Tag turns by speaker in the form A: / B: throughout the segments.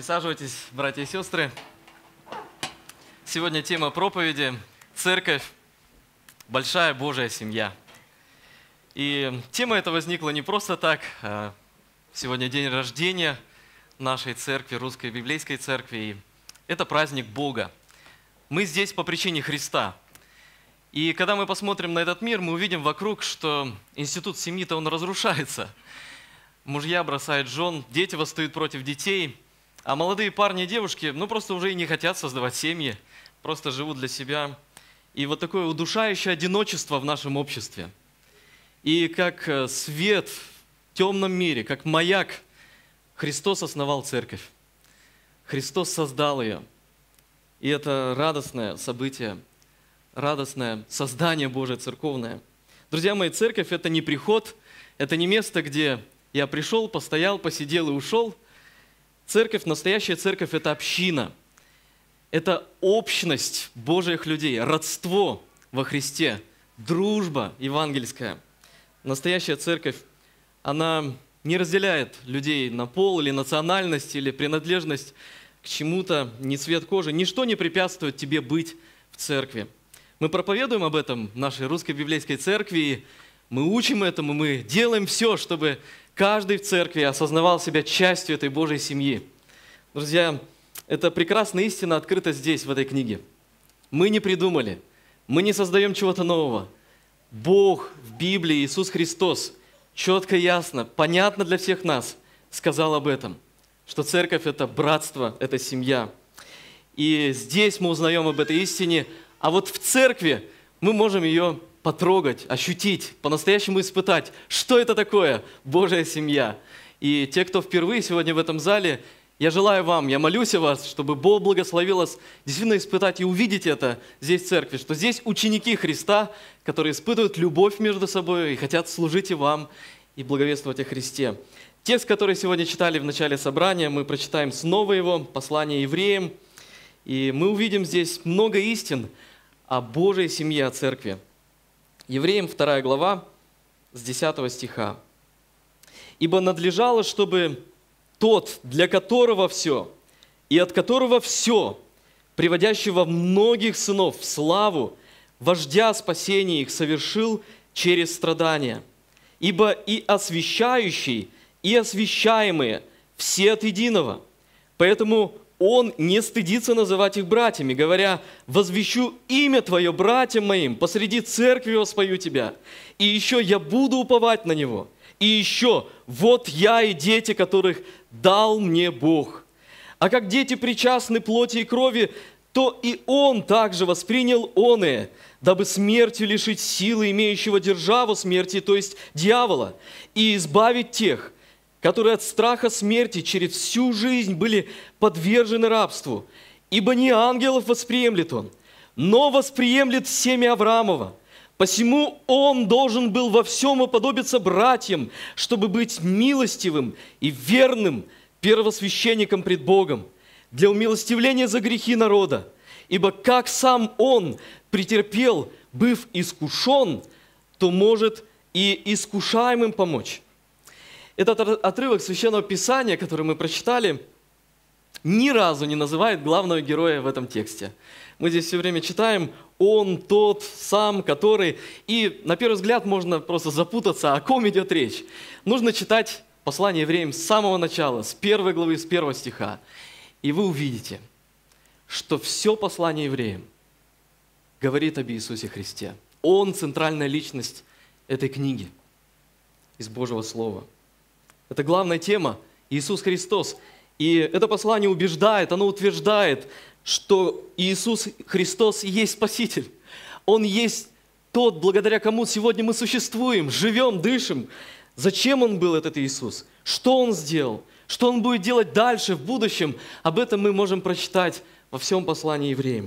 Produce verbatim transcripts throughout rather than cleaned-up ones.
A: Присаживайтесь, братья и сестры. Сегодня тема проповеди «Церковь. Большая Божья семья». И тема эта возникла не просто так. Сегодня день рождения нашей церкви, Русской Библейской Церкви. И это праздник Бога. Мы здесь по причине Христа. И когда мы посмотрим на этот мир, мы увидим вокруг, что институт семьи-то он разрушается. Мужья бросают жен, дети восстают против детей, а молодые парни и девушки, ну просто уже и не хотят создавать семьи, просто живут для себя. И вот такое удушающее одиночество в нашем обществе. И как свет в темном мире, как маяк, Христос основал церковь. Христос создал ее. И это радостное событие, радостное создание Божие церковное. Друзья мои, церковь – это не приход, это не место, где я пришел, постоял, посидел и ушел. Церковь, настоящая церковь – это община. Это общность Божьих людей, родство во Христе, дружба евангельская. Настоящая церковь, она не разделяет людей на пол или национальность, или принадлежность к чему-то, ни цвет кожи. Ничто не препятствует тебе быть в церкви. Мы проповедуем об этом в нашей Русской Библейской Церкви, и мы учим этому, мы делаем все, чтобы каждый в церкви осознавал себя частью этой Божьей семьи. Друзья, эта прекрасная истина открыта здесь, в этой книге. Мы не придумали, мы не создаем чего-то нового. Бог в Библии, Иисус Христос, четко, ясно, понятно для всех нас сказал об этом, что церковь – это братство, это семья. И здесь мы узнаем об этой истине, а вот в церкви мы можем ее потрогать, ощутить, по-настоящему испытать, что это такое Божья семья. И те, кто впервые сегодня в этом зале, я желаю вам, я молюсь о вас, чтобы Бог благословил вас действительно испытать и увидеть это здесь в церкви, что здесь ученики Христа, которые испытывают любовь между собой и хотят служить и вам, и благовествовать о Христе. Текст, который сегодня читали в начале собрания, мы прочитаем снова его, послание евреям, и мы увидим здесь много истин о Божьей семье, о церкви. Евреям вторая глава, с десятого стиха. «Ибо надлежало, чтобы тот, для которого все, и от которого все, приводящего многих сынов в славу, вождя спасения их совершил через страдания. Ибо и освящающий, и освящаемые все от единого. Поэтому Он не стыдится называть их братьями, говоря: «Возвещу имя Твое братьям моим, посреди церкви воспою Тебя, и еще я буду уповать на Него, и еще вот я и дети, которых дал мне Бог. А как дети причастны плоти и крови, то и Он также воспринял оное, дабы смертью лишить силы имеющего державу смерти, то есть дьявола, и избавить тех, которые от страха смерти через всю жизнь были подвержены рабству. Ибо не ангелов восприемлет Он, но восприемлет семя Авраамова. Посему Он должен был во всем уподобиться братьям, чтобы быть милостивым и верным первосвященником пред Богом для умилостивления за грехи народа. Ибо как сам Он претерпел, быв искушен, то может и искушаемым помочь». Этот отрывок Священного Писания, который мы прочитали, ни разу не называет главного героя в этом тексте. Мы здесь все время читаем «он», «тот», «сам», «который». И на первый взгляд можно просто запутаться, о ком идет речь. Нужно читать послание евреям с самого начала, с первой главы, с первого стиха. И вы увидите, что все послание евреям говорит об Иисусе Христе. Он – центральная личность этой книги из Божьего Слова. Это главная тема – Иисус Христос. И это послание убеждает, оно утверждает, что Иисус Христос есть Спаситель. Он есть тот, благодаря кому сегодня мы существуем, живем, дышим. Зачем Он был, этот Иисус? Что Он сделал? Что Он будет делать дальше, в будущем? Об этом мы можем прочитать во всем послании евреям.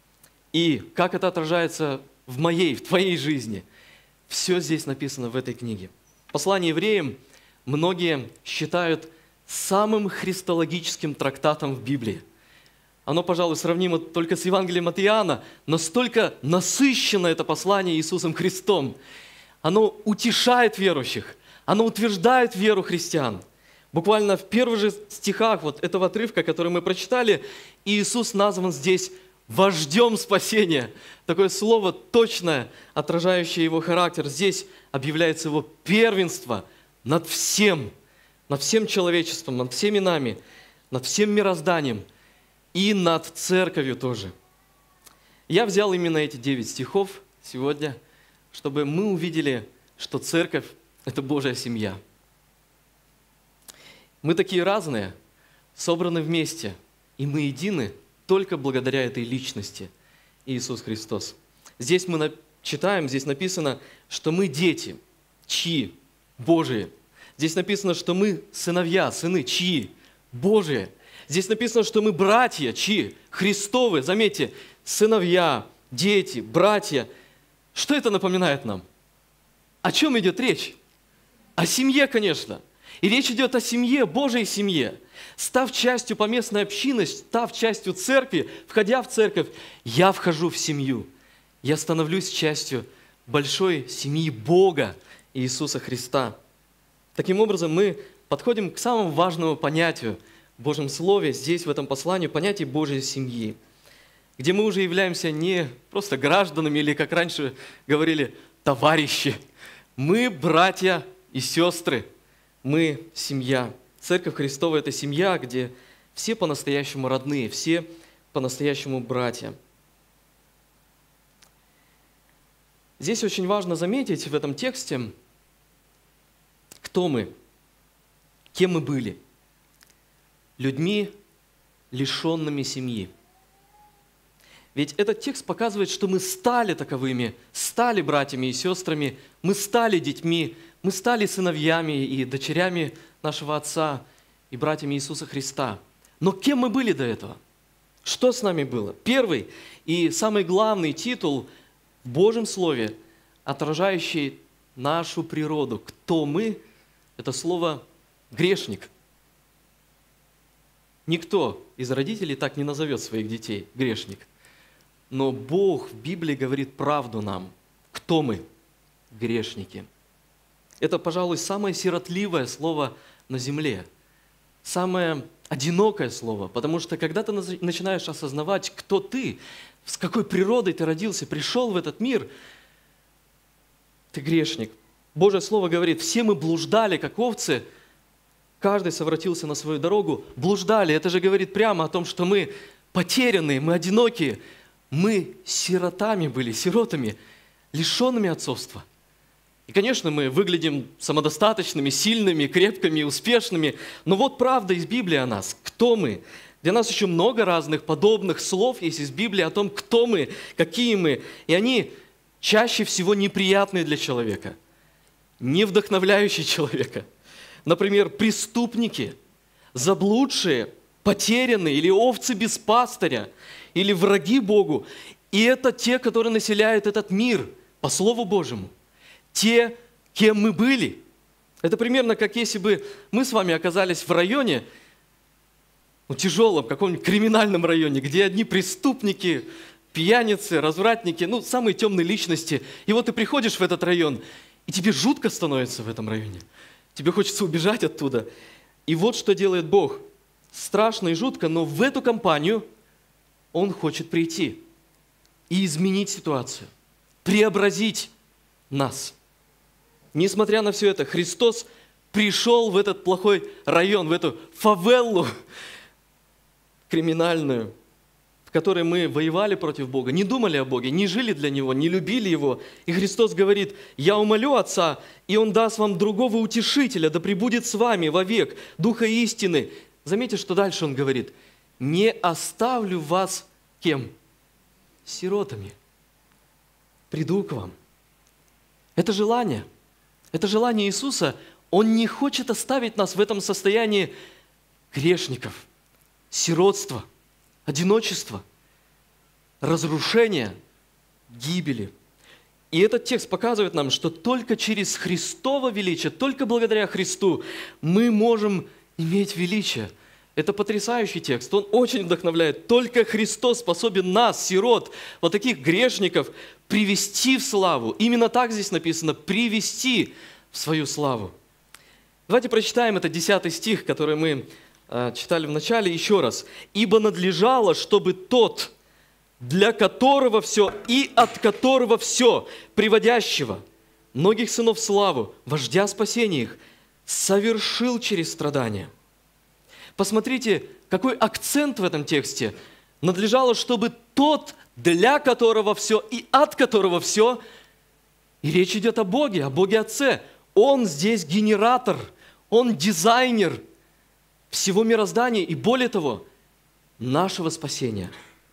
A: И как это отражается в моей, в твоей жизни? Все здесь написано в этой книге. Послание евреям многие считают самым христологическим трактатом в Библии. Оно, пожалуй, сравнимо только с Евангелием от Иоанна, настолько насыщено это послание Иисусом Христом. Оно утешает верующих, оно утверждает веру христиан. Буквально в первых же стихах вот этого отрывка, который мы прочитали, Иисус назван здесь вождем спасения. Такое слово точное, отражающее его характер. Здесь объявляется его первенство над всем, над всем человечеством, над всеми нами, над всем мирозданием и над церковью тоже. Я взял именно эти девять стихов сегодня, чтобы мы увидели, что церковь – это Божья семья. Мы такие разные, собраны вместе, и мы едины только благодаря этой личности Иисус Христос. Здесь мы читаем, здесь написано, что мы дети, чьи? Божии. Здесь написано, что мы сыновья, сыны, чьи? Божии. Здесь написано, что мы братья, чьи? Христовы. Заметьте, сыновья, дети, братья. Что это напоминает нам? О чем идет речь? О семье, конечно. И речь идет о семье, Божьей семье. Став частью поместной общины, став частью церкви, входя в церковь, я вхожу в семью. Я становлюсь частью большой семьи Бога Иисуса Христа. Таким образом, мы подходим к самому важному понятию в Божьем Слове, здесь, в этом послании, понятие Божьей семьи, где мы уже являемся не просто гражданами или, как раньше говорили, товарищи. Мы братья и сестры. Мы семья. Церковь Христова – это семья, где все по-настоящему родные, все по-настоящему братья. Здесь очень важно заметить в этом тексте, кто мы, кем мы были. Людьми, лишенными семьи. Ведь этот текст показывает, что мы стали таковыми, стали братьями и сестрами, мы стали детьми, мы стали сыновьями и дочерями нашего Отца и братьями Иисуса Христа. Но кем мы были до этого? Что с нами было? Первый и самый главный титул в Божьем Слове, отражающий нашу природу. Кто мы? Это слово «грешник». Никто из родителей так не назовет своих детей «грешник». Но Бог в Библии говорит правду нам. Кто мы? Грешники. Это, пожалуй, самое сиротливое слово на земле. Самое одинокое слово. Потому что когда ты начинаешь осознавать, кто ты, с какой природой ты родился, пришел в этот мир, ты грешник. Божье Слово говорит, все мы блуждали, как овцы, каждый совратился на свою дорогу, блуждали. Это же говорит прямо о том, что мы потерянные, мы одинокие, мы сиротами были, сиротами, лишенными отцовства. И, конечно, мы выглядим самодостаточными, сильными, крепкими, успешными. Но вот правда из Библии о нас. Кто мы? Для нас еще много разных подобных слов есть из Библии о том, кто мы, какие мы. И они чаще всего неприятные для человека, не вдохновляющие человека. Например, преступники, заблудшие, потерянные или овцы без пастыря, или враги Богу. И это те, которые населяют этот мир по Слову Божьему. Те, кем мы были. Это примерно как если бы мы с вами оказались в районе, ну, тяжелом, каком-нибудь криминальном районе, где одни преступники, пьяницы, развратники, ну, самые темные личности. И вот ты приходишь в этот район, и тебе жутко становится в этом районе. Тебе хочется убежать оттуда. И вот что делает Бог. Страшно и жутко, но в эту компанию Он хочет прийти и изменить ситуацию, преобразить нас. Несмотря на все это, Христос пришел в этот плохой район, в эту фавеллу криминальную, в которой мы воевали против Бога, не думали о Боге, не жили для Него, не любили Его. И Христос говорит, я умолю Отца, и Он даст вам другого утешителя, да пребудет с вами вовек, Духа истины. Заметьте, что дальше Он говорит, не оставлю вас кем? Сиротами. Приду к вам. Это желание. Это желание Иисуса. Он не хочет оставить нас в этом состоянии грешников, сиротства, одиночества, разрушения, гибели. И этот текст показывает нам, что только через Христово величие, только благодаря Христу мы можем иметь величие. Это потрясающий текст, он очень вдохновляет. Только Христос способен нас, сирот, вот таких грешников, привести в славу. Именно так здесь написано, привести в свою славу.
B: Давайте прочитаем это десятый стих, который мы э, читали в начале, еще раз. «Ибо надлежало, чтобы тот, для которого все и от которого все, приводящего многих сынов в славу, вождя спасения их, совершил через страдания». Посмотрите, какой акцент в этом тексте. Надлежало, чтобы тот, для которого все и от которого все, и речь идет о Боге, о Боге Отце. Он здесь генератор, Он дизайнер всего мироздания и, более того, нашего спасения.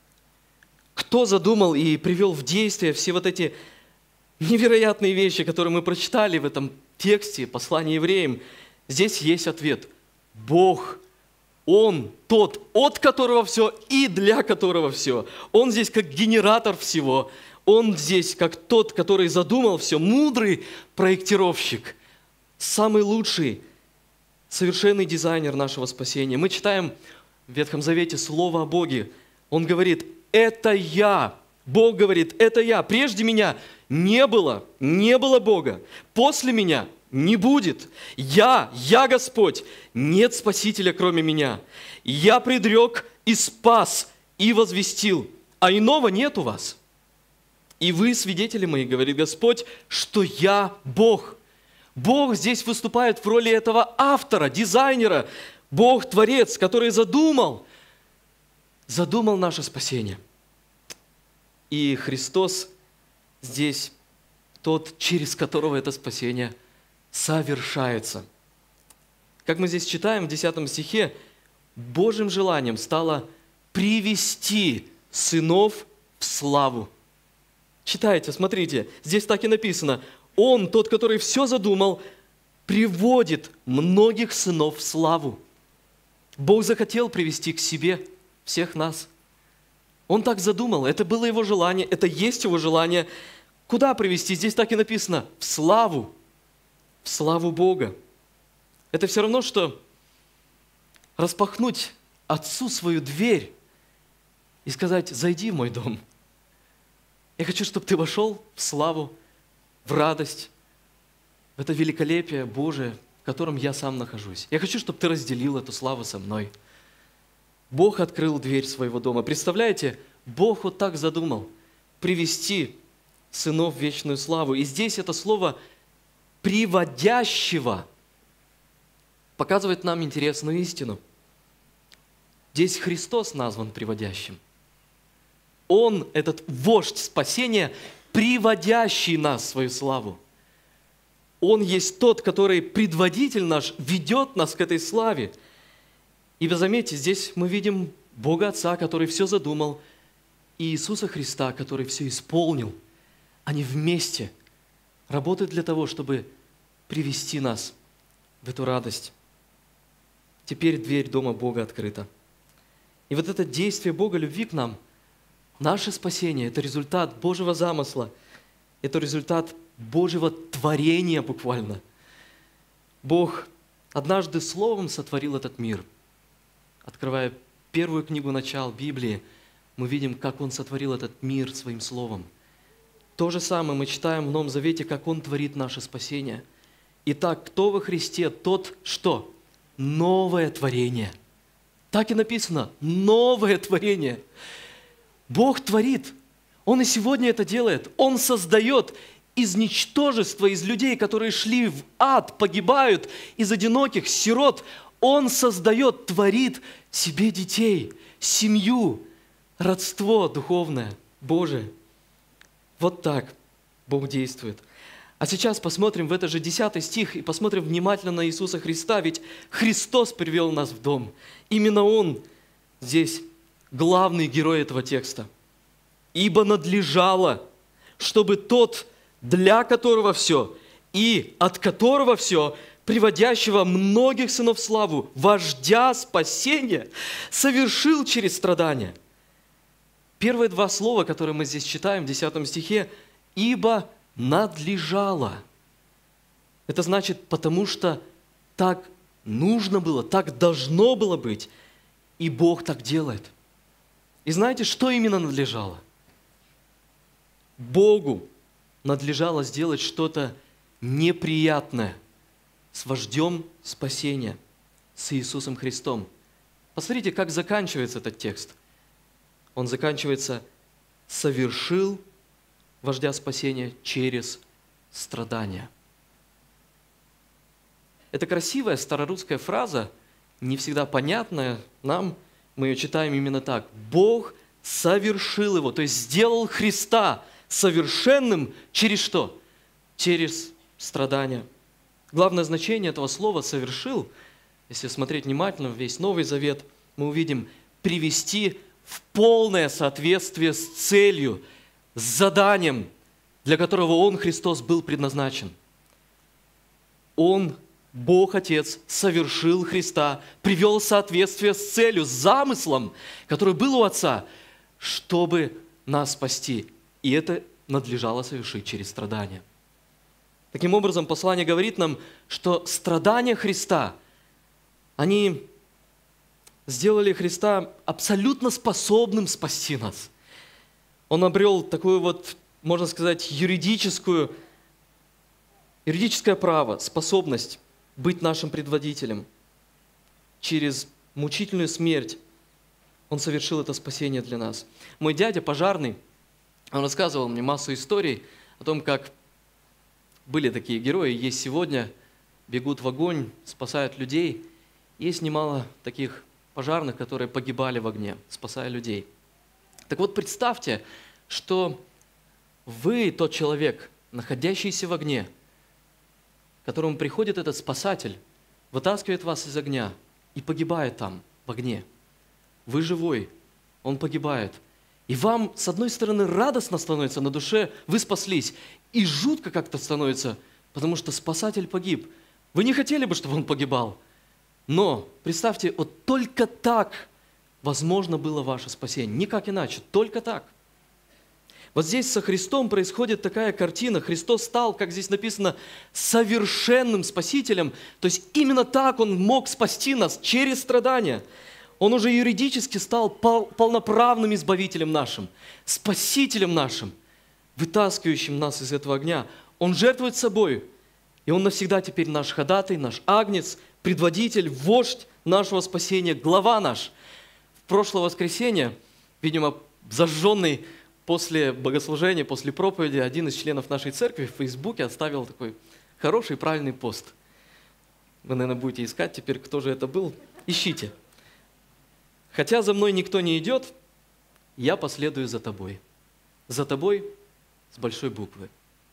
B: Кто задумал и привел в действие все вот эти невероятные вещи, которые мы прочитали в этом тексте послания евреям? Здесь есть ответ. Бог, Он тот, от которого все и для которого все. Он здесь как генератор всего. Он здесь как тот, который задумал все, мудрый проектировщик, самый лучший, совершенный дизайнер нашего спасения. Мы читаем в Ветхом Завете Слово о Боге. Он говорит: «Это я». Бог говорит: «Это я». Прежде меня не было, не было Бога. После меня не будет. Я, я Господь, нет Спасителя, кроме меня. Я предрек и спас, и возвестил, а иного нет у вас. И вы, свидетели мои, говорит Господь, что я Бог». Бог здесь выступает в роли этого автора, дизайнера. Бог, Творец, который задумал, задумал наше спасение. И Христос здесь тот, через которого это спасение совершается. Как мы здесь читаем в десятом стихе, Божьим желанием стало привести сынов в славу. Читайте, смотрите, здесь так и написано: Он, тот, который все задумал, приводит многих сынов в славу. Бог захотел привести к себе всех нас. Он так задумал, это было Его желание, это есть Его желание. Куда привести? Здесь так и написано: в славу, в славу Бога. Это все равно, что распахнуть Отцу свою дверь и сказать: зайди в мой дом. Я хочу, чтобы ты вошел в славу, в радость, в это великолепие Божие, в котором я сам нахожусь. Я хочу, чтобы ты разделил эту славу со мной. Бог открыл дверь своего дома. Представляете, Бог вот так задумал привести сынов в вечную славу. И здесь это слово «приводящего» показывает нам интересную истину. Здесь Христос назван приводящим. Он, этот вождь спасения, приводящий нас в свою славу. Он есть тот, который предводитель наш, ведет нас к этой славе. И вы заметите, здесь мы видим Бога Отца, который все задумал, и Иисуса Христа, который все исполнил. Они вместе работают для того, чтобы привести нас в эту радость. Теперь дверь дома Бога открыта. И вот это действие Бога любви к нам, наше спасение – это результат Божьего замысла, это результат Божьего творения буквально. Бог однажды словом сотворил этот мир. Открывая первую книгу начал Библии, мы видим, как Он сотворил этот мир своим словом. То же самое мы читаем в Новом Завете, как Он творит наше спасение. Итак, кто во Христе, тот что? Новое творение. Так и написано, новое творение. Бог творит. Он и сегодня это делает. Он создает из ничтожества, из людей, которые шли в ад, погибают, из одиноких, сирот. Он создает, творит себе детей, семью, родство духовное, Божие. Вот так Бог действует. А сейчас посмотрим в этот же десятый стих и посмотрим внимательно на Иисуса Христа, ведь Христос привел нас в дом. Именно Он здесь главный герой этого текста. «Ибо надлежало, чтобы тот, для которого все, и от которого все, приводящего многих сынов в славу, вождя спасения, совершил через страдания». Первые два слова, которые мы здесь читаем в десятом стихе, «ибо надлежало». Это значит, потому что так нужно было, так должно было быть, и Бог так делает. И знаете, что именно надлежало? Богу надлежало сделать что-то неприятное с вождем спасения, с Иисусом Христом. Посмотрите, как заканчивается этот текст. Он заканчивается «совершил вождя спасения через страдания». Это красивая старорусская фраза, не всегда понятная нам, мы ее читаем именно так. Бог совершил его, то есть сделал Христа совершенным через что? Через страдания. Главное значение этого слова «совершил», если смотреть внимательно в весь Новый Завет, мы увидим привести в полное соответствие с целью, с заданием, для которого Он, Христос, был предназначен. Он, Бог Отец, совершил Христа, привел в соответствие с целью, с замыслом, который был у Отца, чтобы нас спасти. И это надлежало совершить через страдания. Таким образом, послание говорит нам, что страдания Христа, они сделали Христа абсолютно способным спасти нас. Он обрел такую вот, можно сказать, юридическую, юридическое право, способность быть нашим предводителем. Через мучительную смерть Он совершил это спасение для нас. Мой дядя пожарный, он рассказывал мне массу историй о том, как были такие герои, есть сегодня, бегут в огонь, спасают людей. Есть немало таких пожарных, которые погибали в огне, спасая людей. Так вот, представьте, что вы тот человек, находящийся в огне, к которому приходит этот спасатель, вытаскивает вас из огня и погибает там, в огне. Вы живой, он погибает. И вам, с одной стороны, радостно становится на душе, вы спаслись, и жутко как-то становится, потому что спасатель погиб. Вы не хотели бы, чтобы он погибал, но представьте, вот только так возможно было ваше спасение, никак иначе, только так. Вот здесь со Христом происходит такая картина. Христос стал, как здесь написано, совершенным Спасителем. То есть именно так Он мог спасти нас через страдания. Он уже юридически стал пол- полноправным Избавителем нашим, Спасителем нашим, вытаскивающим нас из этого огня. Он жертвует собой, и Он навсегда теперь наш ходатай, наш агнец, предводитель, вождь нашего спасения, глава наш. В прошлое воскресенье, видимо, зажженный после богослужения, после проповеди, один из членов нашей церкви в Фейсбуке оставил такой хороший, правильный пост. Вы, наверное, будете искать теперь, кто же это был. Ищите. «Хотя за мной никто не идет, я последую за тобой». За тобой с большой буквы.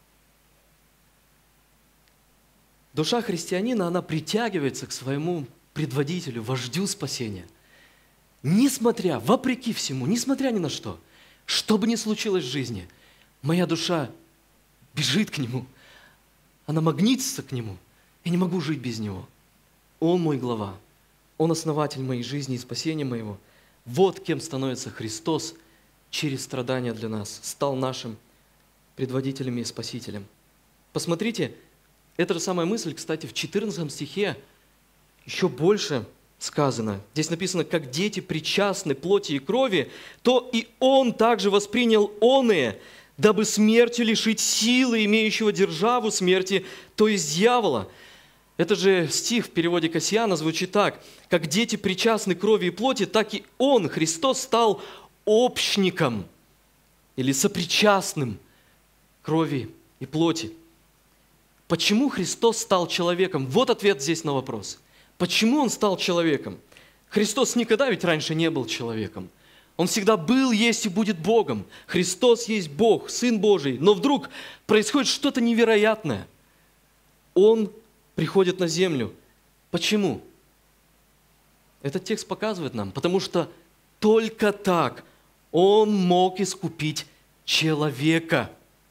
B: Душа христианина, она притягивается к своему предводителю, вождю спасения. Несмотря, вопреки всему, несмотря ни на что, что бы ни случилось в жизни, моя душа бежит к Нему, она магнитится к Нему. Я не могу жить без Него. Он мой глава, Он основатель моей жизни и спасения моего. Вот кем становится Христос через страдания для нас, стал нашим предводителем и спасителем. Посмотрите, эта же самая мысль, кстати, в четырнадцатом стихе еще больше сказано. Здесь написано, как дети причастны плоти и крови, то и Он также воспринял оные, дабы смертью лишить силы, имеющего державу смерти, то есть дьявола. Это же стих в переводе Кассиана звучит так: как дети причастны крови и плоти, так и Он, Христос, стал общником или сопричастным крови и плоти. Почему Христос стал человеком? Вот ответ здесь на вопрос. Почему Он стал человеком? Христос никогда ведь раньше не был человеком. Он всегда был, есть и будет Богом. Христос есть Бог, Сын Божий. Но вдруг происходит что-то невероятное. Он приходит на землю. Почему? Этот текст показывает нам, потому что только так Он мог искупить человека.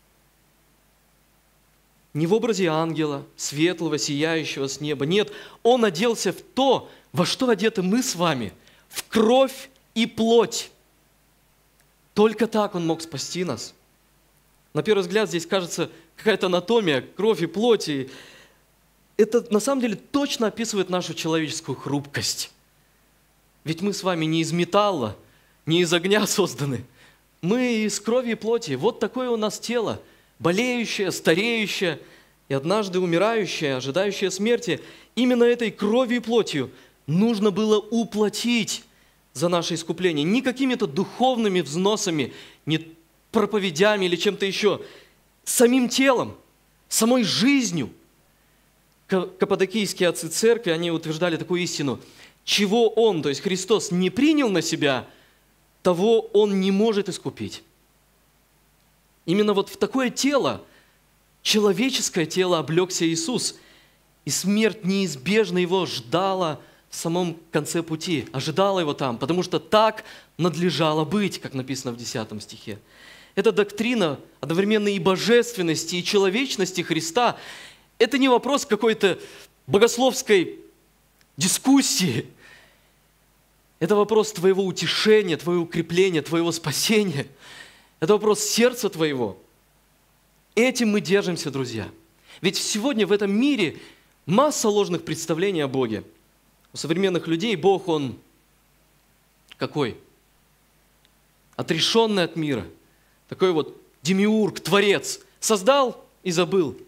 B: Не в образе ангела, светлого, сияющего с неба. Нет, Он оделся в то, во что одеты мы с вами, в кровь и плоть. Только так Он мог спасти нас. На первый взгляд здесь кажется какая-то анатомия, кровь и плоть. И это на самом деле точно описывает нашу человеческую хрупкость. Ведь мы с вами не из металла, не из огня созданы. Мы из крови и плоти. Вот такое у нас тело, болеющее, стареющее, И однажды умирающая, ожидающая смерти, именно этой кровью и плотью нужно было уплатить за наше искупление. Не какими-то духовными взносами, не проповедями или чем-то еще. Самим телом, самой жизнью. Каппадокийские отцы церкви, они утверждали такую истину. Чего Он, то есть Христос, не принял на себя, того Он не может искупить. Именно вот в такое тело, человеческое тело, облегся Иисус. И смерть неизбежно Его ждала в самом конце пути, ожидала Его там, потому что так надлежало быть, как написано в десятом стихе. Эта доктрина одновременно и божественности, и человечности Христа – это не вопрос какой-то богословской дискуссии. Это вопрос твоего утешения, твоего укрепления, твоего спасения. Это вопрос сердца твоего. Этим мы держимся, друзья. Ведь сегодня в этом мире масса ложных представлений о Боге. У современных людей Бог, Он какой? Отрешенный от мира. Такой вот демиург, творец. Создал и забыл.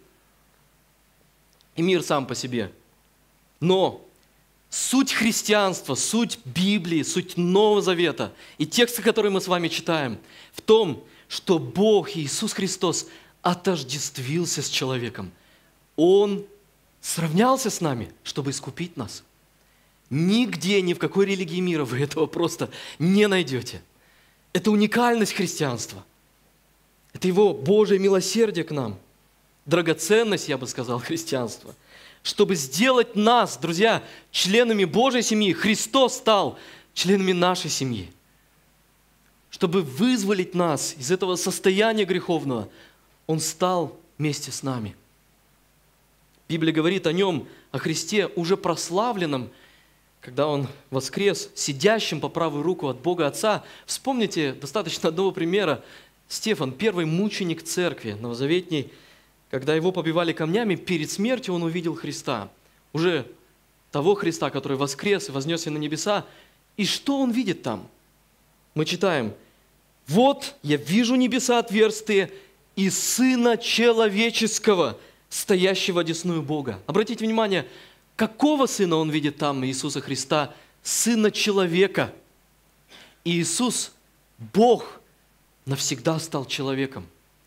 B: И мир сам по себе. Но суть христианства, суть Библии, суть Нового Завета и тексты, которые мы с вами читаем, в том, что Бог, Иисус Христос, отождествился с человеком. Он сравнялся с нами, чтобы искупить нас. Нигде, ни в какой религии мира вы этого просто не найдете. Это уникальность христианства. Это Его Божие милосердие к нам. Драгоценность, я бы сказал, христианства. Чтобы сделать нас, друзья, членами Божьей семьи, Христос стал членами нашей семьи. Чтобы вызволить нас из этого состояния греховного, Он стал вместе с нами. Библия говорит о Нем, о Христе, уже прославленном, когда Он воскрес, сидящим по правую руку от Бога Отца. Вспомните достаточно одного примера. Стефан, первый мученик церкви новозаветней, когда его побивали камнями, перед смертью он увидел Христа. Уже того Христа, который воскрес и вознесся на небеса. И что он видит там? Мы читаем: «Вот я вижу небеса отверстые и Сына Человеческого, стоящего одесную Бога». Обратите внимание, какого Сына он видит там, Иисуса Христа? Сына Человека. И Иисус, Бог, навсегда стал человеком.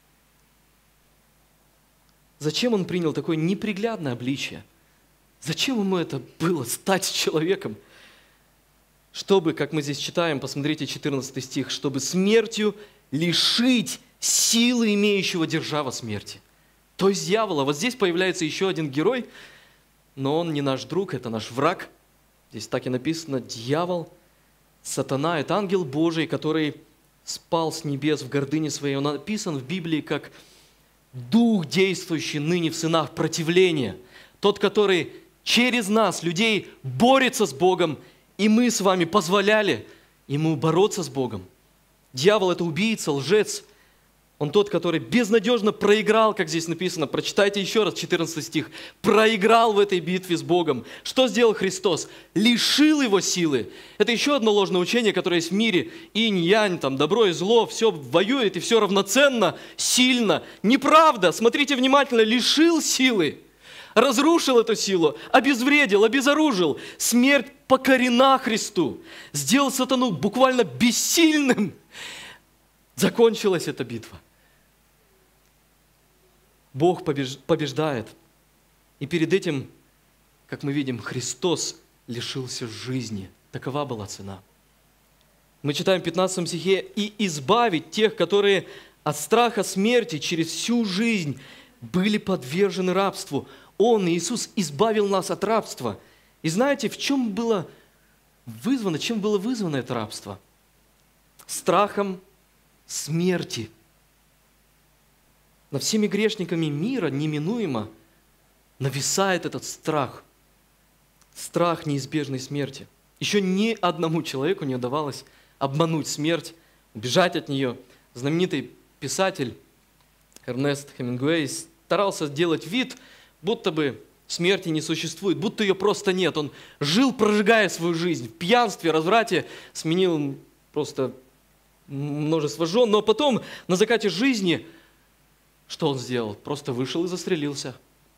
B: Зачем Он принял такое неприглядное обличие? Зачем Ему это было, стать человеком? Чтобы, как мы здесь читаем, посмотрите четырнадцатый стих, чтобы смертью лишить силы имеющего держава смерти. То есть дьявола. Вот здесь появляется еще один герой, но он не наш друг, это наш враг. Здесь так и написано: дьявол, сатана – это ангел Божий, который спал с небес в гордыне своей. Он написан в Библии как дух, действующий ныне в сынах противления. Тот, который через нас, людей, борется с Богом, и мы с вами позволяли ему бороться с Богом. Дьявол – это убийца, лжец. Он тот, который безнадежно проиграл, как здесь написано. Прочитайте еще раз четырнадцатый стих. Проиграл в этой битве с Богом. Что сделал Христос? Лишил его силы. Это еще одно ложное учение, которое есть в мире. Инь-янь, там, добро и зло, все воюет и все равноценно, сильно. Неправда. Смотрите внимательно. Лишил силы. Разрушил эту силу. Обезвредил, обезоружил. Смерть покорена Христу. Сделал сатану буквально бессильным. Закончилась эта битва. Бог побеждает. И перед этим, как мы видим, Христос лишился жизни. Такова была цена. Мы читаем в пятнадцатом стихе: «И избавить тех, которые от страха смерти через всю жизнь были подвержены рабству». Он, Иисус, избавил нас от рабства. И знаете, в чем было вызвано, чем было вызвано это рабство? Страхом смерти. Над всеми грешниками мира неминуемо нависает этот страх. Страх неизбежной смерти. Еще ни одному человеку не удавалось обмануть смерть, убежать от нее. Знаменитый писатель Эрнест Хемингуэй старался сделать вид, будто бы смерти не существует, будто ее просто нет. Он жил, прожигая свою жизнь в пьянстве, разврате, сменил просто множество жен, но потом на закате жизни что он сделал? Просто вышел и застрелился.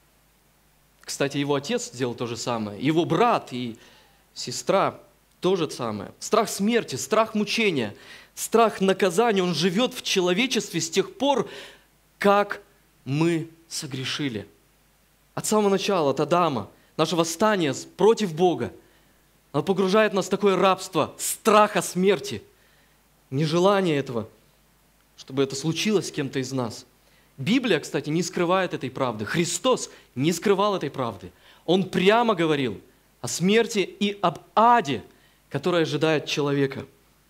B: Кстати, его отец сделал то же самое, его брат и сестра то же самое. Страх смерти, страх мучения, страх наказания, он живет в человечестве с тех пор, как мы согрешили. От самого начала, от Адама, наше восстание против Бога, оно погружает нас в такое рабство, страха смерти, нежелание этого, чтобы это случилось с кем-то из нас. Библия, кстати, не скрывает этой правды. Христос не скрывал этой правды. Он прямо говорил о смерти и об аде, который ожидает человека.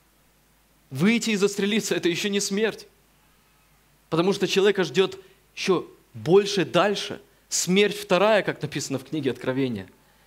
B: Выйти и застрелиться – это еще не смерть. Потому что человека ждет еще больше дальше. Смерть вторая, как написано в книге Откровения.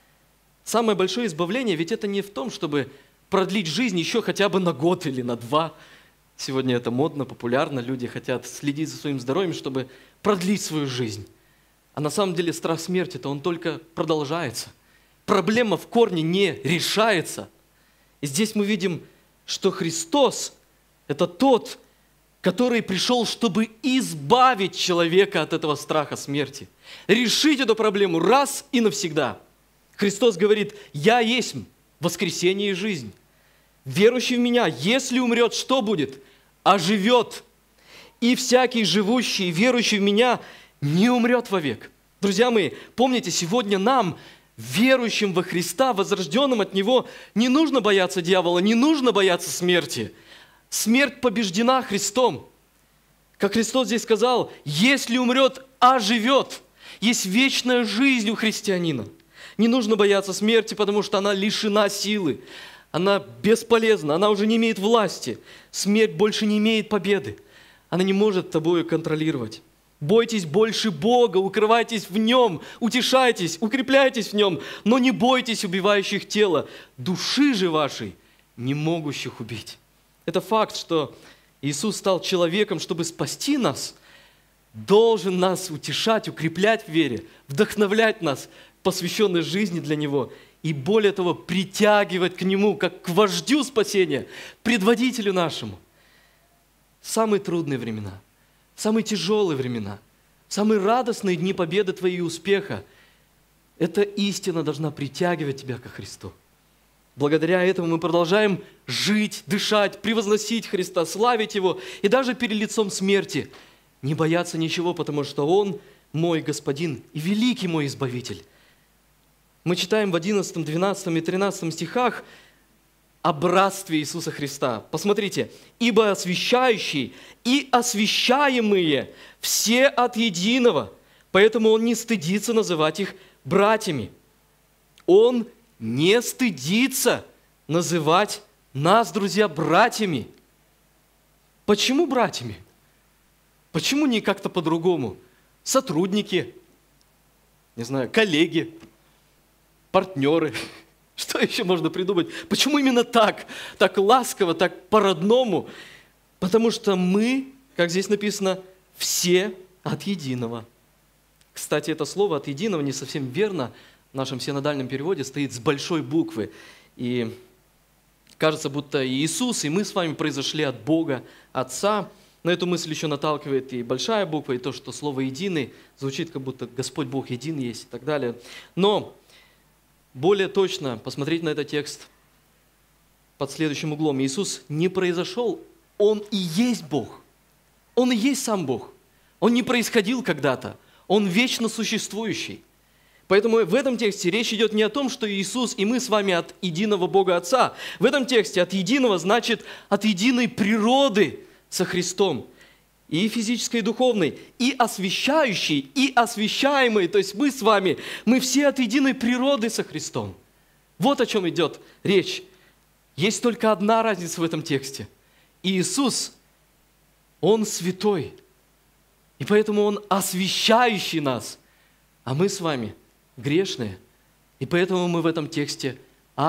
B: Самое большое избавление, ведь это не в том, чтобы продлить жизнь еще хотя бы на год или на два. Сегодня это модно, популярно, люди хотят следить за своим здоровьем, чтобы продлить свою жизнь. А на самом деле страх смерти-то он только продолжается. Проблема в корне не решается. И здесь мы видим, что Христос – это тот, который пришел, чтобы избавить человека от этого страха смерти. Решить эту проблему раз и навсегда. Христос говорит: «Я есть воскресение и жизнь. Верующий в Меня, если умрет, что будет? Оживет. И всякий живущий, верующий в Меня, не умрет вовек». Друзья мои, помните, сегодня нам, верующим во Христа, возрожденным от Него, не нужно бояться дьявола, не нужно бояться смерти. Смерть побеждена Христом. Как Христос здесь сказал: если умрет, оживет. Есть вечная жизнь у христианина. Не нужно бояться смерти, потому что она лишена силы. Она бесполезна, она уже не имеет власти. Смерть больше не имеет победы. Она не может тобою контролировать. Бойтесь больше Бога, укрывайтесь в Нем, утешайтесь, укрепляйтесь в Нем, но не бойтесь убивающих тело, души же вашей, не могущих убить. Это факт, что Иисус стал человеком, чтобы спасти нас, должен нас утешать, укреплять в вере, вдохновлять нас, посвященной жизни для Него, и более того, притягивать к Нему, как к вождю спасения, предводителю нашему. В самые трудные времена, в самые тяжелые времена, в самые радостные дни победы твоей и успеха, эта истина должна притягивать тебя ко Христу. Благодаря этому мы продолжаем жить, дышать, превозносить Христа, славить Его, и даже перед лицом смерти не бояться ничего, потому что Он мой Господин и великий мой Избавитель. Мы читаем в одиннадцатом, двенадцатом и тринадцатом стихах о братстве Иисуса Христа. Посмотрите. «Ибо освящающий и освящаемые все от единого, поэтому Он не стыдится называть их братьями». Он не стыдится называть нас, друзья, братьями. Почему братьями? Почему не как-то по-другому? Сотрудники, не знаю, коллеги, партнеры. Что еще можно придумать? Почему именно так? Так ласково, так по-родному? Потому что мы, как здесь написано, все от единого. Кстати, это слово «от единого» не совсем верно. В нашем синодальном переводе стоит с большой буквы. И кажется, будто Иисус и мы с вами произошли от Бога, Отца. На эту мысль еще наталкивает и большая буква, и то, что слово «единый» звучит, как будто Господь Бог един есть и так далее. Но более точно посмотреть на этот текст под следующим углом. Иисус не произошел, Он и есть Бог. Он и есть сам Бог. Он не происходил когда-то. Он вечно существующий. Поэтому в этом тексте речь идет не о том, что Иисус и мы с вами от единого Бога Отца. В этом тексте от единого значит от единой природы со Христом. И физической, и духовной, и освящающий, и освящаемый. То есть мы с вами, мы все от единой природы со Христом. Вот о чем идет речь. Есть только одна разница в этом тексте. Иисус, Он святой. И поэтому Он освящающий нас. А мы с вами грешные. И поэтому мы в этом тексте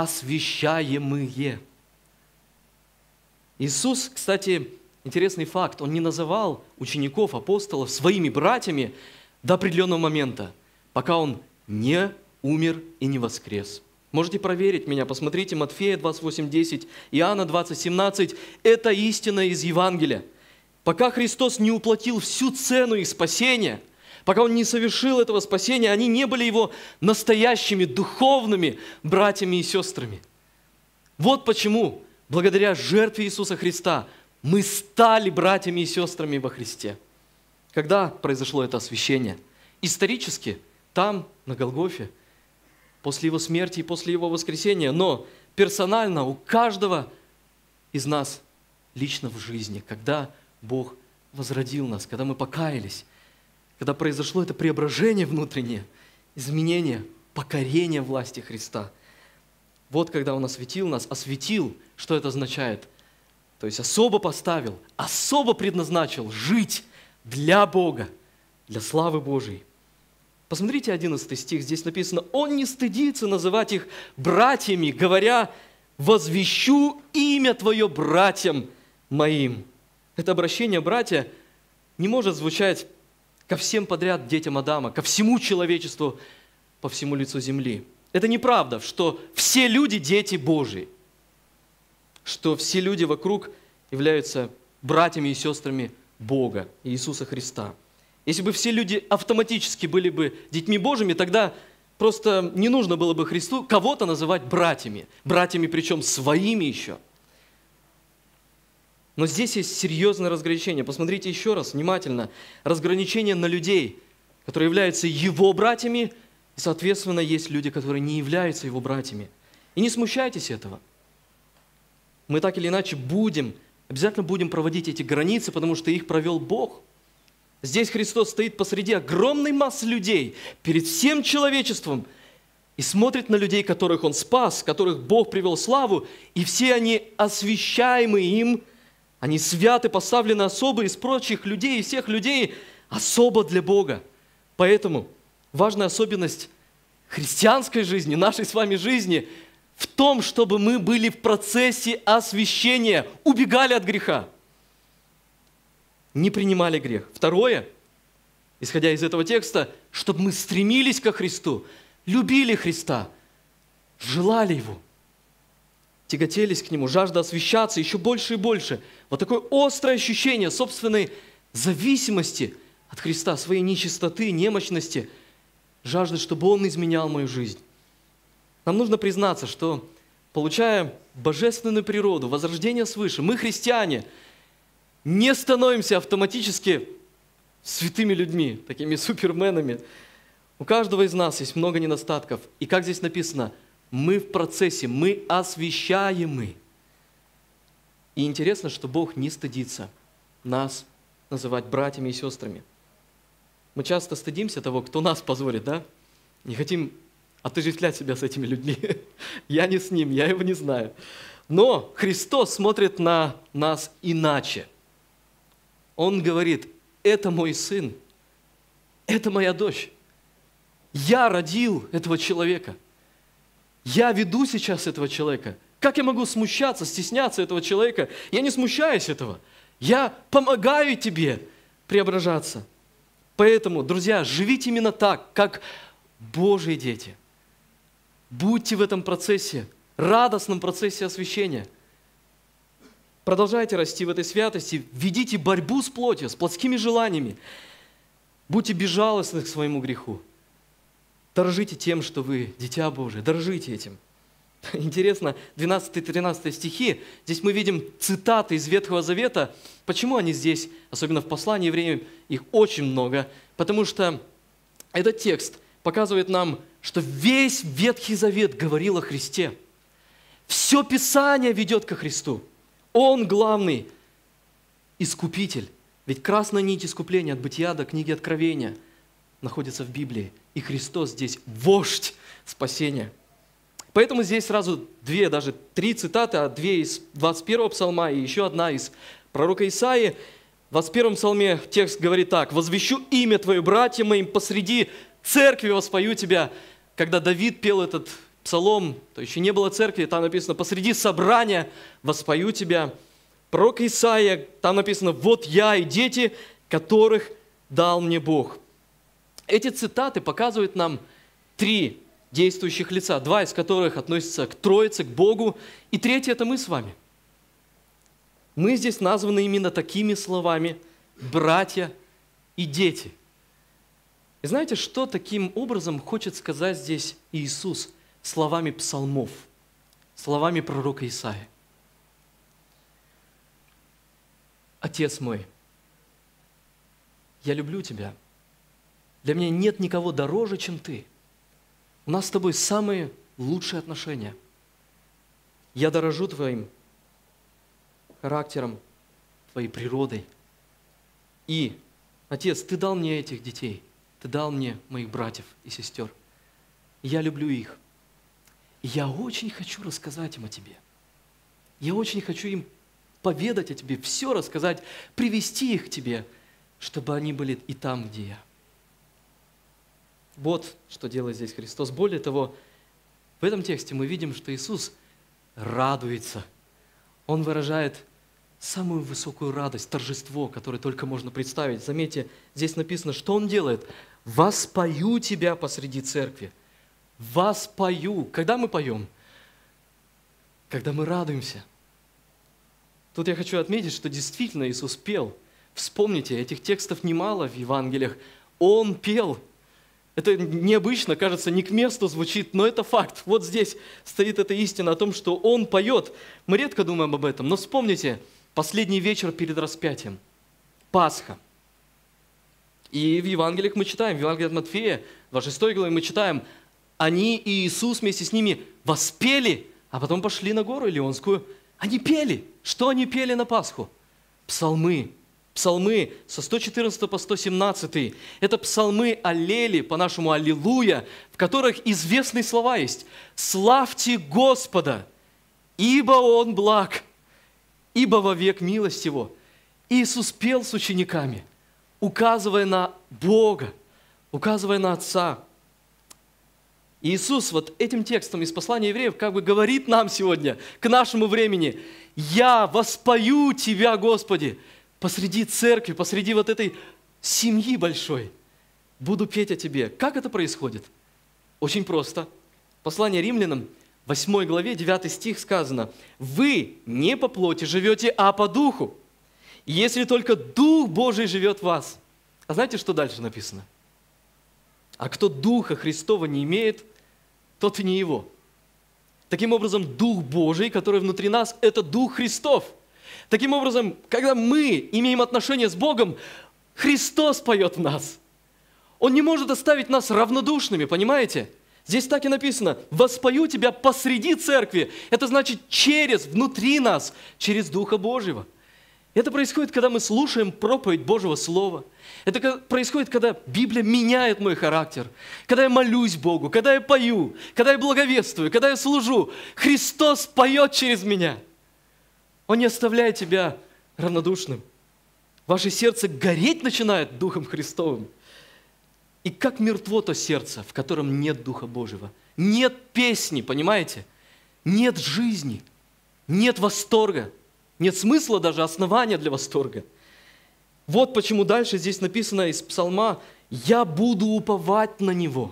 B: освящаемые. Иисус, кстати, интересный факт, Он не называл учеников, апостолов своими братьями до определенного момента, пока Он не умер и не воскрес. Можете проверить меня, посмотрите Матфея двадцать восемь десять, Иоанна двадцать семнадцать. Это истина из Евангелия. Пока Христос не уплатил всю цену их спасения, пока он не совершил этого спасения, они не были его настоящими духовными братьями и сестрами. Вот почему, благодаря жертве Иисуса Христа, мы стали братьями и сестрами во Христе. Когда произошло это освящение? Исторически, там, на Голгофе, после Его смерти и после Его воскресения, но персонально у каждого из нас лично в жизни, когда Бог возродил нас, когда мы покаялись, когда произошло это преображение внутреннее, изменение, покорение власти Христа. Вот когда Он осветил нас, осветил, что это означает? То есть особо поставил, особо предназначил жить для Бога, для славы Божией. Посмотрите одиннадцатый стих, здесь написано: «Он не стыдится называть их братьями, говоря: возвещу имя Твое братьям моим». Это обращение «братья» не может звучать ко всем подряд детям Адама, ко всему человечеству по всему лицу земли. Это неправда, что все люди – дети Божии, что все люди вокруг являются братьями и сестрами Бога, Иисуса Христа. Если бы все люди автоматически были бы детьми Божьими, тогда просто не нужно было бы Христу кого-то называть братьями. Братьями, причем своими еще. Но здесь есть серьезное разграничение. Посмотрите еще раз внимательно. Разграничение на людей, которые являются Его братьями, и, соответственно, есть люди, которые не являются Его братьями. И не смущайтесь этого. Мы так или иначе будем, обязательно будем проводить эти границы, потому что их провел Бог. Здесь Христос стоит посреди огромной массы людей, перед всем человечеством, и смотрит на людей, которых Он спас, которых Бог привел в славу, и все они освящаемы им, они святы, поставлены особо из прочих людей, из всех людей, особо для Бога. Поэтому важная особенность христианской жизни, нашей с вами жизни, в том, чтобы мы были в процессе освящения, убегали от греха, не принимали грех. Второе, исходя из этого текста, чтобы мы стремились ко Христу, любили Христа, желали Его, тяготелись к Нему, жажда освящаться еще больше и больше. Вот такое острое ощущение собственной зависимости от Христа, своей нечистоты, немощности, жажды, чтобы Он изменял мою жизнь. Нам нужно признаться, что, получая божественную природу, возрождение свыше, мы, христиане, не становимся автоматически святыми людьми, такими суперменами. У каждого из нас есть много недостатков. И как здесь написано, мы в процессе, мы освящаемы. И интересно, что Бог не стыдится нас называть братьями и сестрами. Мы часто стыдимся того, кто нас позорит, да? Не хотим отождествлять себя с этими людьми. Я не с ним, я его не знаю. Но Христос смотрит на нас иначе. Он говорит: это мой сын, это моя дочь. Я родил этого человека. Я веду сейчас этого человека. Как я могу смущаться, стесняться этого человека? Я не смущаюсь этого. Я помогаю тебе преображаться. Поэтому, друзья, живите именно так, как Божьи дети. Будьте в этом процессе, радостном процессе освящения. Продолжайте расти в этой святости, ведите борьбу с плотью, с плотскими желаниями. Будьте безжалостны к своему греху. Дорожите тем, что вы дитя Божие, дорожите этим. Интересно, двенадцатый-тринадцатый стихи, здесь мы видим цитаты из Ветхого Завета. Почему они здесь, особенно в послании евреям, их очень много? Потому что этот текст показывает нам, что весь Ветхий Завет говорил о Христе. Все Писание ведет ко Христу. Он главный искупитель. Ведь красная нить искупления от Бытия до книги Откровения находится в Библии. И Христос здесь вождь спасения. Поэтому здесь сразу две, даже три цитаты, а две из двадцать первого псалма и еще одна из пророка Исаии. В двадцать первом псалме текст говорит так: «Возвещу имя Твое братьям моим, посреди церкви воспою Тебя». Когда Давид пел этот псалом, то еще не было церкви, там написано: «Посреди собрания воспою Тебя». Пророк Исаия, там написано: «Вот я и дети, которых дал мне Бог». Эти цитаты показывают нам три действующих лица, два из которых относятся к Троице, к Богу, и третье – это мы с вами. Мы здесь названы именно такими словами – братья и дети. И знаете, что таким образом хочет сказать здесь Иисус словами псалмов, словами пророка Исаии? Отец мой, я люблю Тебя. Для меня нет никого дороже, чем Ты. У нас с Тобой самые лучшие отношения. Я дорожу Твоим характером, Твоей природой. И, Отец, Ты дал мне этих детей, Ты дал мне моих братьев и сестер. Я люблю их. И я очень хочу рассказать им о Тебе. Я очень хочу им поведать о Тебе, все рассказать, привести их к Тебе, чтобы они были и там, где я. Вот что делает здесь Христос. Более того, в этом тексте мы видим, что Иисус радуется. Он выражает самую высокую радость, торжество, которое только можно представить. Заметьте, здесь написано, что Он делает. «Воспою Тебя посреди церкви». Воспою. Когда мы поем? Когда мы радуемся. Тут я хочу отметить, что действительно Иисус пел. Вспомните, этих текстов немало в Евангелиях. Он пел. Это необычно, кажется, не к месту звучит, но это факт. Вот здесь стоит эта истина о том, что Он поет. Мы редко думаем об этом, но вспомните, последний вечер перед распятием, Пасха. И в Евангелиях мы читаем, в Евангелии от Матфея, двадцать шестой главе мы читаем, они и Иисус вместе с ними воспели, а потом пошли на гору Илионскую. Они пели. Что они пели на Пасху? Псалмы. Псалмы со сто четырнадцатого по сто семнадцатый. Это псалмы аллели, по-нашему аллилуйя, в которых известные слова есть. «Славьте Господа, ибо Он благ, ибо вовек милость Его». Иисус пел с учениками, указывая на Бога, указывая на Отца. Иисус вот этим текстом из послания евреев как бы говорит нам сегодня, к нашему времени: «Я воспою Тебя, Господи, посреди церкви, посреди вот этой семьи большой, буду петь о Тебе». Как это происходит? Очень просто. Послание римлянам, восьмой главе, девятый стих сказано: «Вы не по плоти живете, а по духу, если только Дух Божий живет в вас». А знаете, что дальше написано? «А кто Духа Христова не имеет, тот и не Его». Таким образом, Дух Божий, который внутри нас, это Дух Христов. Таким образом, когда мы имеем отношение с Богом, Христос поет в нас. Он не может оставить нас равнодушными, понимаете? Здесь так и написано: «Воспою Тебя посреди церкви». Это значит через, внутри нас, через Духа Божьего. Это происходит, когда мы слушаем проповедь Божьего Слова. Это происходит, когда Библия меняет мой характер. Когда я молюсь Богу, когда я пою, когда я благовествую, когда я служу. Христос поет через меня. Он не оставляет тебя равнодушным. Ваше сердце гореть начинает Духом Христовым. И как мертво то сердце, в котором нет Духа Божьего. Нет песни, понимаете? Нет жизни, нет восторга. Нет смысла, даже основания для восторга. Вот почему дальше здесь написано из Псалма: «Я буду уповать на Него».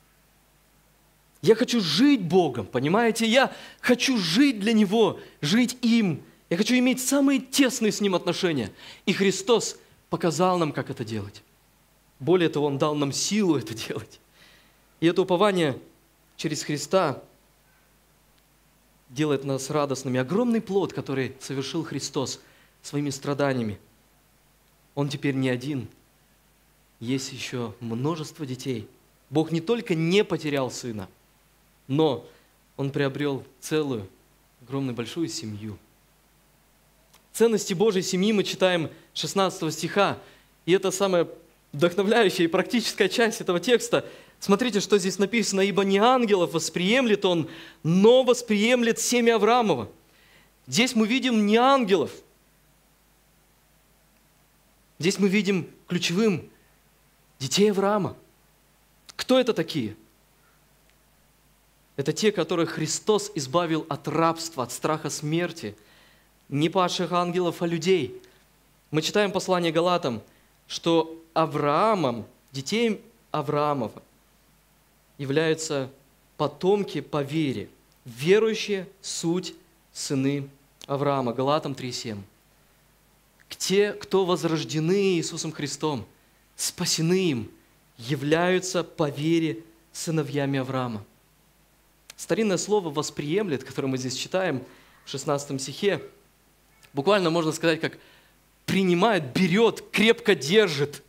B: Я хочу жить Богом, понимаете? Я хочу жить для Него, жить им. Я хочу иметь самые тесные с Ним отношения. И Христос показал нам, как это делать. Более того, Он дал нам силу это делать. И это упование через Христа делает нас радостными. Огромный плод, который совершил Христос своими страданиями. Он теперь не один. Есть еще множество детей. Бог не только не потерял Сына, но Он приобрел целую, огромную, большую семью. Ценности Божьей семьи мы читаем шестнадцатого стиха. И это самая вдохновляющая и практическая часть этого текста. Смотрите, что здесь написано: «Ибо не ангелов восприемлет Он, но восприемлет семя Авраамова». Здесь мы видим не ангелов. Здесь мы видим ключевым детей Авраама. Кто это такие? Это те, которых Христос избавил от рабства, от страха смерти. Не падших ангелов, а людей. Мы читаем послание Галатам, что Авраамом, детей Авраамова, являются потомки по вере, верующие суть сыны Авраама. Галатам три семь. Те, кто возрождены Иисусом Христом, спасены им, являются по вере сыновьями Авраама. Старинное слово «восприемлет», которое мы здесь читаем в шестнадцатом стихе, буквально можно сказать, как принимает, берет, крепко держит,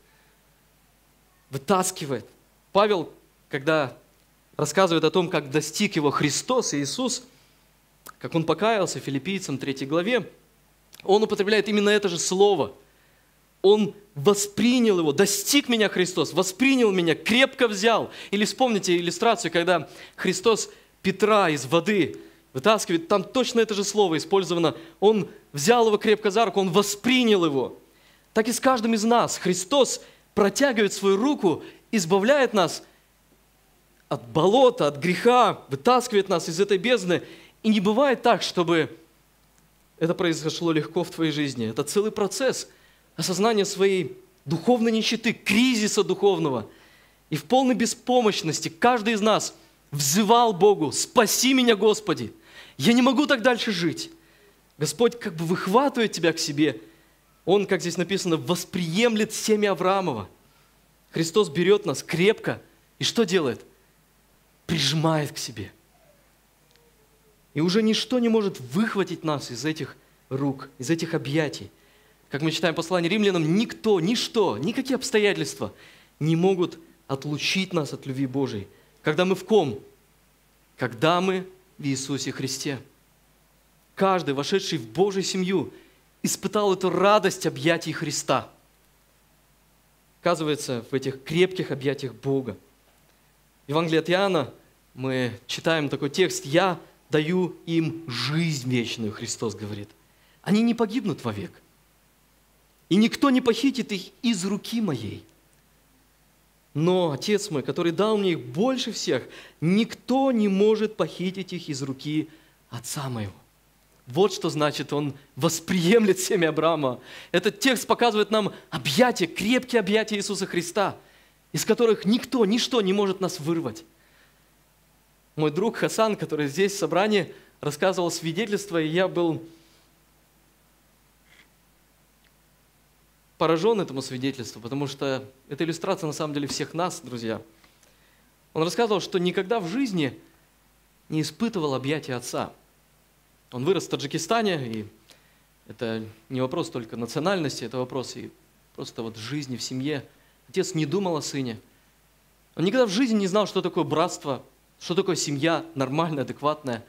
B: вытаскивает. Павел, когда рассказывает о том, как достиг его Христос и Иисус, как он покаялся, Филиппийцам третьей главе, он употребляет именно это же слово. Он воспринял его, достиг меня Христос, воспринял меня, крепко взял. Или вспомните иллюстрацию, когда Христос Петра из воды вытаскивает, там точно это же слово использовано. Он взял его крепко за руку, он воспринял его. Так и с каждым из нас Христос протягивает свою руку, избавляет нас от болота, от греха, вытаскивает нас из этой бездны. И не бывает так, чтобы это произошло легко в твоей жизни. Это целый процесс осознания своей духовной нищеты, кризиса духовного. И в полной беспомощности каждый из нас взывал Богу: «Спаси меня, Господи! Я не могу так дальше жить». Господь как бы выхватывает тебя к себе. Он, как здесь написано, восприемлет семя Авраамова. Христос берет нас крепко и что делает? Прижимает к себе. И уже ничто не может выхватить нас из этих рук, из этих объятий. Как мы читаем послание Римлянам, никто, ничто, никакие обстоятельства не могут отлучить нас от любви Божией. Когда мы в ком? Когда мы в Иисусе Христе. Каждый, вошедший в Божью семью, испытал эту радость объятий Христа. Оказывается, в этих крепких объятиях Бога. В Евангелии от Иоанна мы читаем такой текст: «Я даю им жизнь вечную», Христос говорит. Они не погибнут вовек. И никто не похитит их из руки моей. Но Отец мой, который дал мне их больше всех, никто не может похитить их из руки Отца моего. Вот что значит Он восприемлет семя Авраама. Этот текст показывает нам объятия, крепкие объятия Иисуса Христа, из которых никто, ничто не может нас вырвать. Мой друг Хасан, который здесь в собрании, рассказывал свидетельство, и я был поражен этому свидетельству, потому что это иллюстрация на самом деле всех нас, друзья. Он рассказывал, что никогда в жизни не испытывал объятия отца. Он вырос в Таджикистане, и это не вопрос только национальности, это вопрос и просто вот жизни в семье. Отец не думал о сыне. Он никогда в жизни не знал, что такое братство, что такое семья нормальная, адекватная.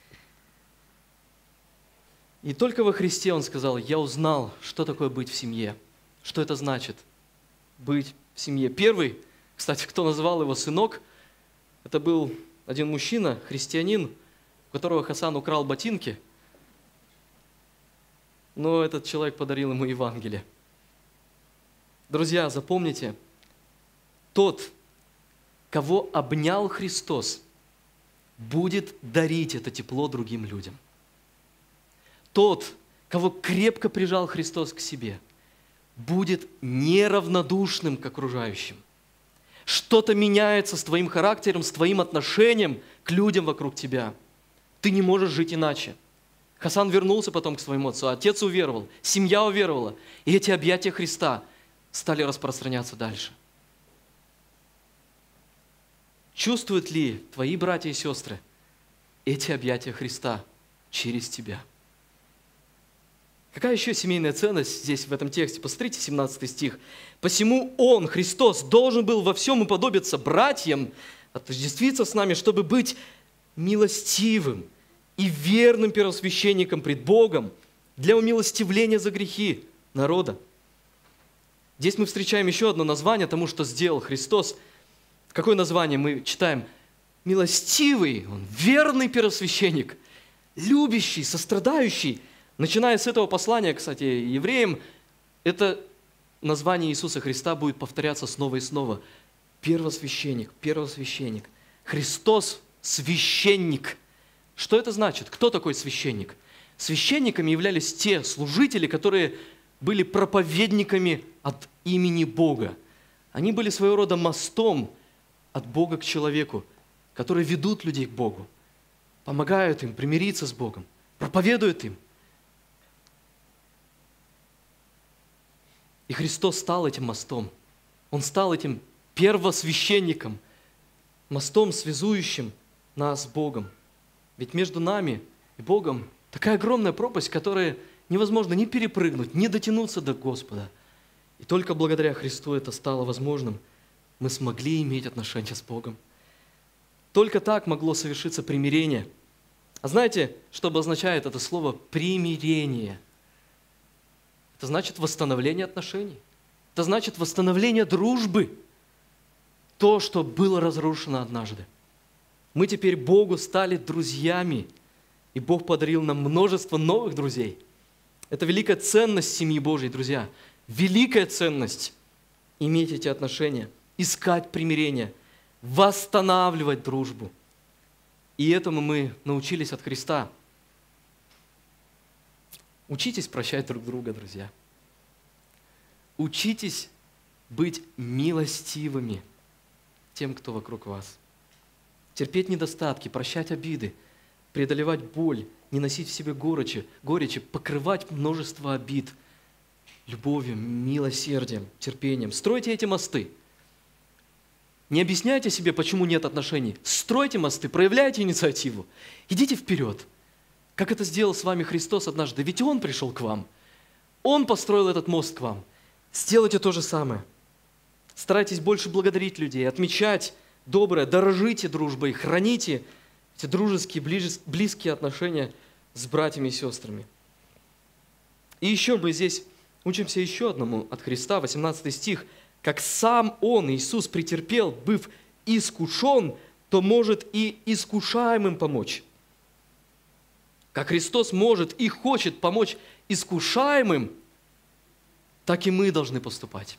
B: И только во Христе он сказал: «Я узнал, что такое быть в семье». Что это значит быть в семье? Первый, кстати, кто назвал его сынок, это был один мужчина, христианин, у которого Хасан украл ботинки, но этот человек подарил ему Евангелие. Друзья, запомните, тот, кого обнял Христос, будет дарить это тепло другим людям. Тот, кого крепко прижал Христос к себе, будет неравнодушным к окружающим. Что-то меняется с твоим характером, с твоим отношением к людям вокруг тебя. Ты не можешь жить иначе. Хасан вернулся потом к своему отцу, отец уверовал, семья уверовала, и эти объятия Христа стали распространяться дальше. Чувствуют ли твои братья и сестры эти объятия Христа через тебя? Какая еще семейная ценность здесь, в этом тексте? Посмотрите, семнадцатый стих. «Посему Он, Христос, должен был во всем уподобиться братьям, отождествиться с нами, чтобы быть милостивым и верным первосвященником пред Богом для умилостивления за грехи народа». Здесь мы встречаем еще одно название тому, что сделал Христос. Какое название мы читаем? Милостивый, Он верный первосвященник, любящий, сострадающий. Начиная с этого послания, кстати, евреям, это название Иисуса Христа будет повторяться снова и снова. Первосвященник, первосвященник. Христос – священник. Что это значит? Кто такой священник? Священниками являлись те служители, которые были проповедниками от имени Бога. Они были своего рода мостом от Бога к человеку, которые ведут людей к Богу, помогают им примириться с Богом, проповедуют им. И Христос стал этим мостом. Он стал этим первосвященником, мостом, связующим нас с Богом. Ведь между нами и Богом такая огромная пропасть, которую невозможно ни перепрыгнуть, ни дотянуться до Господа. И только благодаря Христу это стало возможным. Мы смогли иметь отношения с Богом. Только так могло совершиться примирение. А знаете, что обозначает это слово «примирение»? Это значит восстановление отношений. Это значит восстановление дружбы. То, что было разрушено однажды. Мы теперь Богу стали друзьями. И Бог подарил нам множество новых друзей. Это великая ценность семьи Божьей, друзья. Великая ценность иметь эти отношения, искать примирение, восстанавливать дружбу. И этому мы научились от Христа. Учитесь прощать друг друга, друзья. Учитесь быть милостивыми тем, кто вокруг вас. Терпеть недостатки, прощать обиды, преодолевать боль, не носить в себе горечи, горечи, покрывать множество обид любовью, милосердием, терпением. Стройте эти мосты. Не объясняйте себе, почему нет отношений. Стройте мосты, проявляйте инициативу. Идите вперед. Как это сделал с вами Христос однажды. Ведь Он пришел к вам. Он построил этот мост к вам. Сделайте то же самое. Старайтесь больше благодарить людей, отмечать доброе, дорожите дружбой, храните эти дружеские, близкие отношения с братьями и сестрами. И еще мы здесь учимся еще одному от Христа, восемнадцатый стих. «Как сам Он, Иисус, претерпел, быв искушен, то может и искушаемым помочь». Как Христос может и хочет помочь искушаемым, так и мы должны поступать.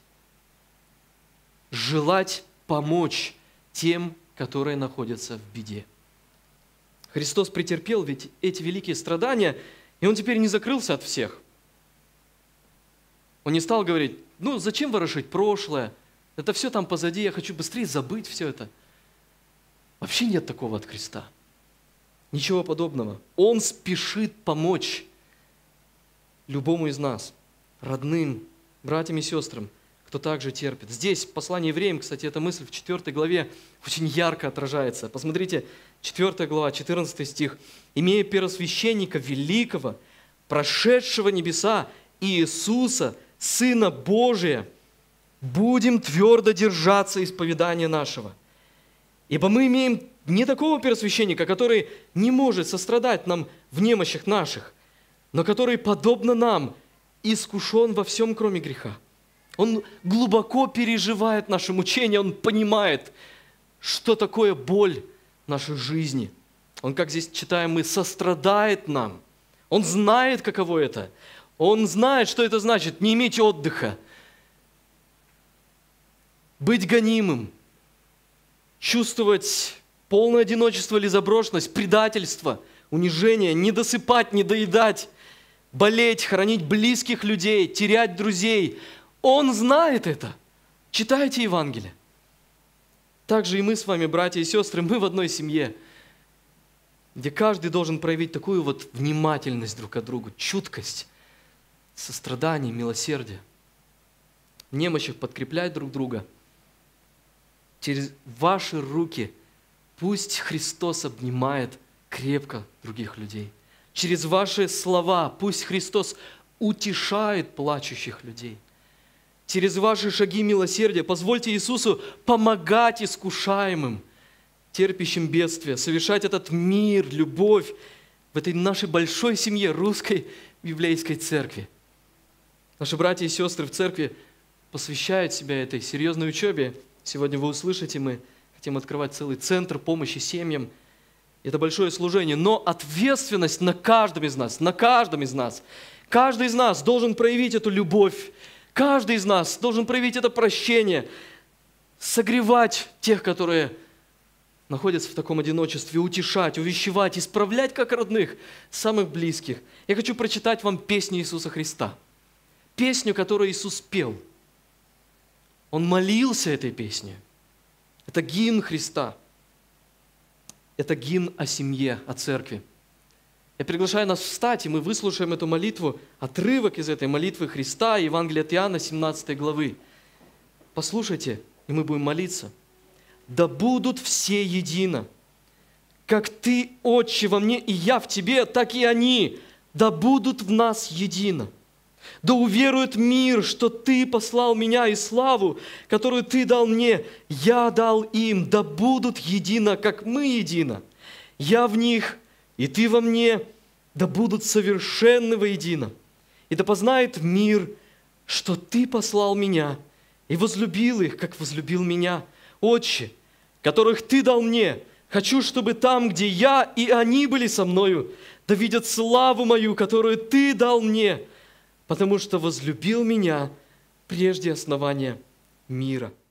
B: Желать помочь тем, которые находятся в беде. Христос претерпел ведь эти великие страдания, и Он теперь не закрылся от всех. Он не стал говорить: ну зачем ворошить прошлое, это все там позади, я хочу быстрее забыть все это. Вообще нет такого от Христа. Ничего подобного. Он спешит помочь любому из нас, родным, братьям и сестрам, кто также терпит. Здесь, в послании евреям, кстати, эта мысль в четвёртой главе очень ярко отражается. Посмотрите, четвёртая глава, четырнадцатый стих. «Имея первосвященника великого, прошедшего небеса, Иисуса, Сына Божия, будем твердо держаться исповедания нашего. Ибо мы имеем не такого первосвященника, который не может сострадать нам в немощах наших, но который, подобно нам, искушен во всем, кроме греха». Он глубоко переживает наши мучения, он понимает, что такое боль в нашей жизни. Он, как здесь читаем мы, сострадает нам. Он знает, каково это. Он знает, что это значит не иметь отдыха, быть гонимым, чувствовать полное одиночество или заброшенность, предательство, унижение, не досыпать, не доедать, болеть, хоронить близких людей, терять друзей. Он знает это. Читайте Евангелие. Также и мы с вами, братья и сестры, мы в одной семье, где каждый должен проявить такую вот внимательность друг к другу, чуткость, сострадание, милосердие. В немощах подкреплять друг друга. Через ваши руки пусть Христос обнимает крепко других людей. Через ваши слова пусть Христос утешает плачущих людей. Через ваши шаги милосердия позвольте Иисусу помогать искушаемым, терпящим бедствия, совершать этот мир, любовь в этой нашей большой семье, русской библейской церкви. Наши братья и сестры в церкви посвящают себя этой серьезной учебе. Сегодня вы услышите, мы хотим открывать целый центр помощи семьям. Это большое служение, но ответственность на каждом из нас, на каждом из нас. Каждый из нас должен проявить эту любовь. Каждый из нас должен проявить это прощение, согревать тех, которые находятся в таком одиночестве, утешать, увещевать, исправлять как родных, самых близких. Я хочу прочитать вам песню Иисуса Христа. Песню, которую Иисус пел. Он молился этой песней. Это гимн Христа. Это гимн о семье, о церкви. Я приглашаю нас встать, и мы выслушаем эту молитву, отрывок из этой молитвы Христа, Евангелия от Иоанна, семнадцатой главы. Послушайте И мы будем молиться. Да будут все едино. Как Ты, Отче, во мне, и я в Тебе, так и они, да будут в нас едино. Да уверует мир, что Ты послал меня, и славу, которую Ты дал мне, я дал им, да будут едино, как мы едино. Я в них, и Ты во мне, да будут совершенны воедино. И да познает мир, что Ты послал меня, и возлюбил их, как возлюбил меня. Отче, которых Ты дал мне, хочу, чтобы там, где я, и они были со мною, да видят славу мою, которую Ты дал мне, потому что возлюбил меня прежде основания мира.